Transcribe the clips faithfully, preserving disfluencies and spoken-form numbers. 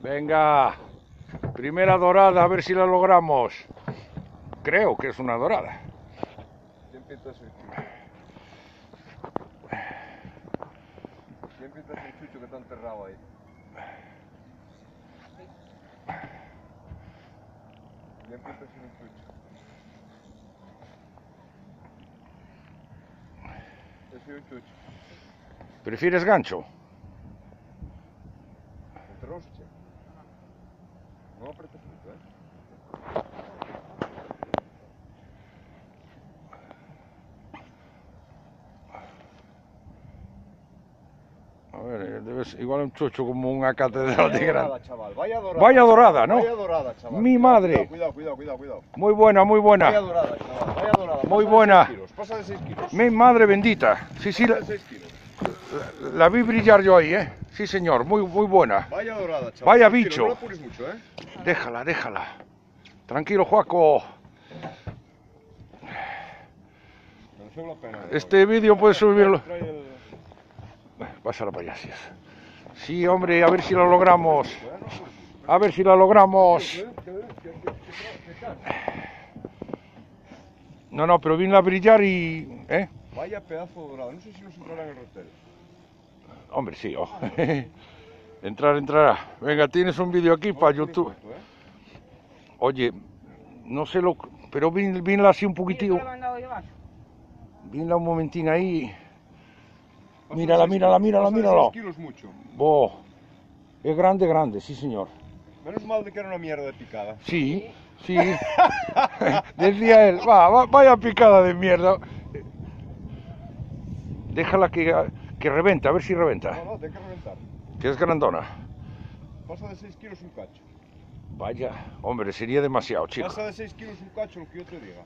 Venga, primera dorada, a ver si la logramos. Creo que es una dorada. ¿Quién pinta ese chucho? ¿Quién pinta ese chucho que está enterrado ahí? ¿Quién pinta ese chucho? Ese es un chucho. ¿Prefieres gancho? Enterró ese. No apretes mucho, ¿eh? A ver, debes igual un chucho como una catedral de grande. Dorada, chaval. Vaya dorada. Vaya dorada, ¿no? Vaya dorada, chaval. Mi madre. Cuidado, cuidado, cuidado, cuidado. Muy buena, muy Vaya buena. dorada, chaval. Vaya dorada. Muy Pasa buena. De seis kilos. Pasa de seis kilos. Mi madre bendita. Sí, sí, la, Pasa de seis kilos. la, la vi brillar yo ahí, ¿eh? Sí, señor, muy, muy buena. Vaya dorada, chaval. Vaya Tranquilo, bicho. no la apures mucho, ¿eh? Déjala, déjala. Tranquilo, Juaco. Mereció la pena. Este vídeo puedes subirlo. Trae el... Pásala para allá, sí. Sí, hombre, a ver si lo logramos. A ver si lo logramos. No, no, pero vino a brillar y... ¿eh? Vaya pedazo dorado. No sé si nos entrará en el hotel. Hombre, sí. Oh. Entrar, entrará. Venga, tienes un vídeo aquí para YouTube. Oye, no sé lo... Pero vin, vinla así un poquitillo. Vinla un momentín ahí. Mírala, mírala, mírala, mírala. kilos mucho. Oh, es grande, grande, sí, señor. Menos mal de que era una mierda de picada. Sí, sí. Decía él, va, va, vaya picada de mierda. Déjala que, que reventa, a ver si reventa. No, no, tiene que reventar. Que es grandona. Pasa de seis kilos un cacho. Vaya, hombre, sería demasiado, chico. Pasa de seis kilos un cacho, lo que yo te diga.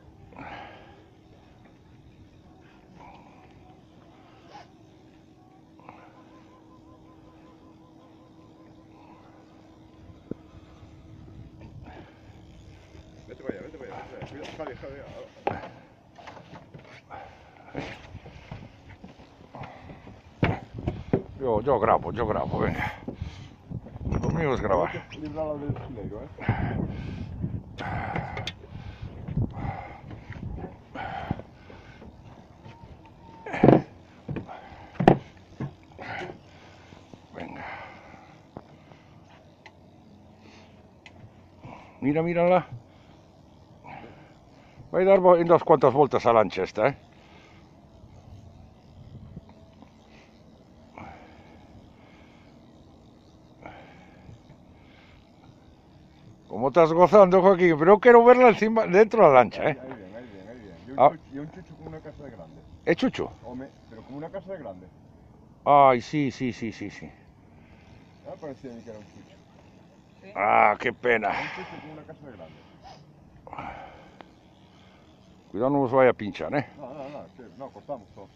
Vete para allá, vete para allá, vete para allá. Cuidado, Javi, Javi. Yo, yo grabo, yo grabo, venga. Lo mío es grabar. Librala del negro, ¿eh? Venga. Mira, mírala. Va a dar unas cuantas vueltas a la ancha esta, ¿eh? ¿Cómo estás gozando, Joaquín? Pero quiero verla encima, dentro de la lancha, ¿eh? Ahí bien, ahí bien, ahí bien. Y un, Ah. chucho, y un chucho con una casa de grande. ¿Es chucho? Hombre, pero con una casa de grande. Ay, sí, sí, sí, sí, sí. No me parecía a mí que era un chucho. Ah, qué pena. Un chucho con una casa de grande. Cuidado, no os vaya a pinchar, ¿eh? No, no, no, sí, no, cortamos todo.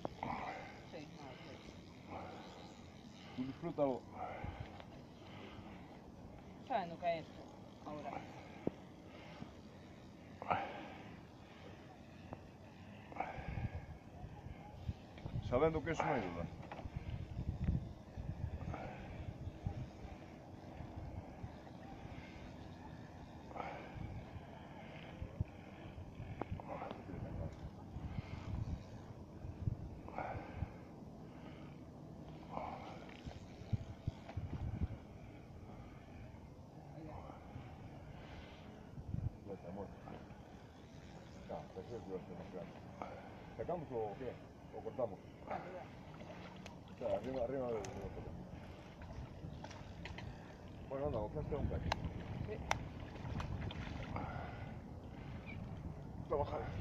Tú disfrútalo. ¿Sabes lo que es esto ahora? Sabiendo que eso no hay duda. Vete, amor. Ya, perfecto, ya está más grande. ¿Sacamos o qué? ¿O cortamos? O sea, arriba, arriba del otro. Bueno, anda, oferta un cacho. Sí. Trabajar.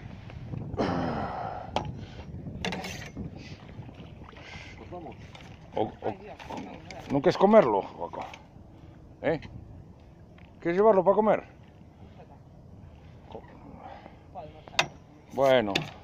Cortamos. O, o, ¿no quieres comerlo, Joaco? ¿Eh? ¿Quieres llevarlo para comer? Bueno.